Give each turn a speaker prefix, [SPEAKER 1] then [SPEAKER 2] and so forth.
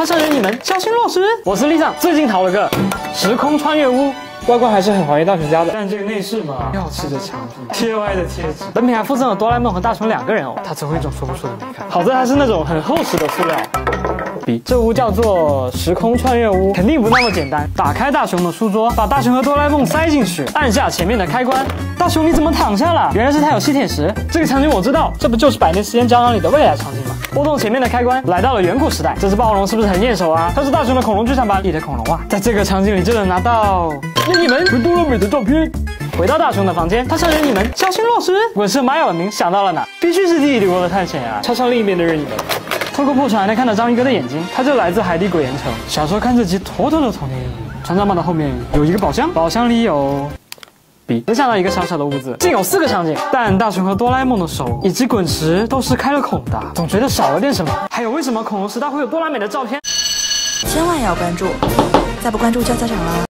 [SPEAKER 1] 他想约你们小新老师。我是李长，最近逃了个时空穿越屋。 外观还是很还原大雄家的，但这个内饰嘛，要吃着墙壁，贴歪的贴纸。本品还附赠了哆啦 A 梦和大雄2个人哦，它总有一种说不出的美感。好在它是那种很厚实的塑料。这屋叫做时空穿越屋，肯定不那么简单。打开大雄的书桌，把大雄和哆啦 A 梦塞进去，按下前面的开关。大雄你怎么躺下了？原来是他有吸铁石。这个场景我知道，这不就是《百年实验胶囊》里的未来场景吗？拨动前面的开关，来到了远古时代。这只暴龙是不是很眼熟啊？它是大雄的恐龙剧场版里的恐龙啊，在这个场景里就能拿到。 约你们和哆啦美的照片。回到大雄的房间，他想约你们小新老师。滚石玛雅文明想到了哪？必须是地理国的探险啊！敲敲另一边的任意门，透过破窗还能看到章鱼哥的眼睛，他就来自海底鬼岩城。小时候看这集妥妥的童年阴影。船长帽的后面有一个宝箱，宝箱里有。 没想到一个小小的屋子，竟有4个场景，但大雄和哆啦 A 梦的手以及滚石都是开了孔的，总觉得少了点什么。还有为什么恐龙时代会有哆啦美的照片？
[SPEAKER 2] 千万要关注，再不关注就要家长了。